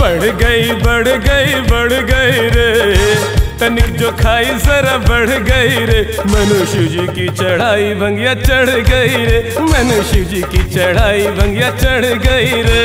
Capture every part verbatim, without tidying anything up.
बढ़ गई बढ़ गई बढ़ गई रे, तनिक जो खाई जरा बढ़ गई रे। मनुष्य जी की चढ़ाई भंगिया चढ़ गई रे, मनुष्य जी की चढ़ाई भंगिया चढ़ गई रे।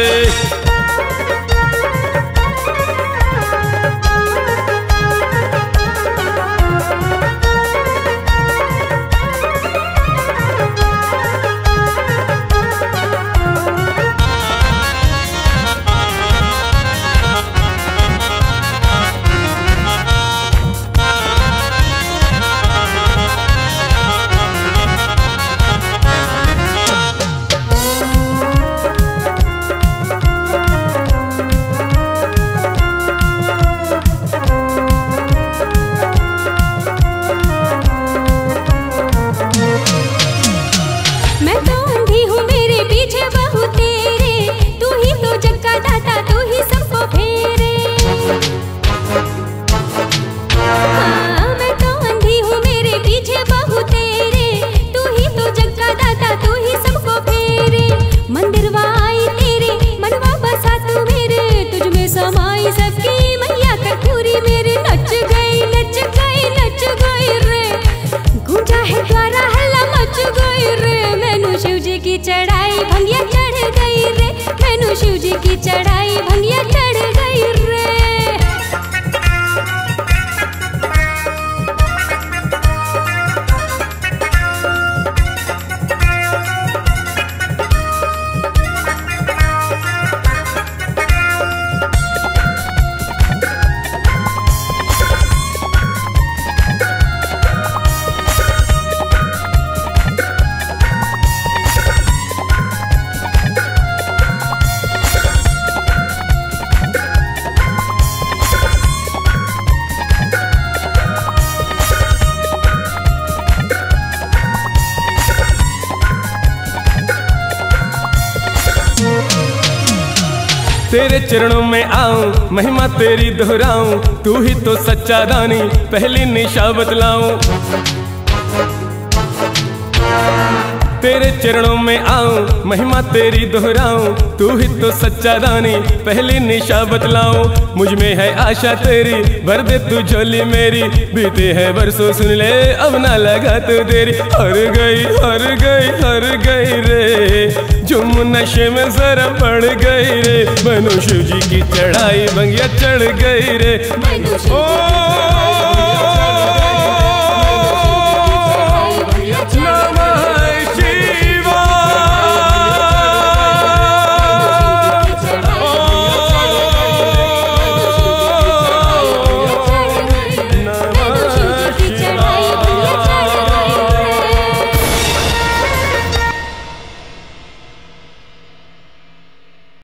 चढ़ाई भंगिया चढ़ गई रे, मैनू शिव जी की चढ़ाई भंगिया चढ़ गई रे। तेरे चरणों में आऊं, महिमा तेरी दोहराऊं, तू ही तो सच्चा दानी पहली निशा बतलाऊं। तेरे चरणों में आऊं, महिमा तेरी दोहराऊं, तू ही तो सच्चा दानी पहली निशा बतलाऊं। मुझ में है आशा तेरी, भर दे तू झोली मेरी, बीते हैं बरसों सुन ले अब ना लगा तो देरी। हर गई हर गई हर गई रे, जुम नशे में जरा बढ़ गई रे, मनु शिव जी की चढ़ाई भंगिया चढ़ गई रे। ओ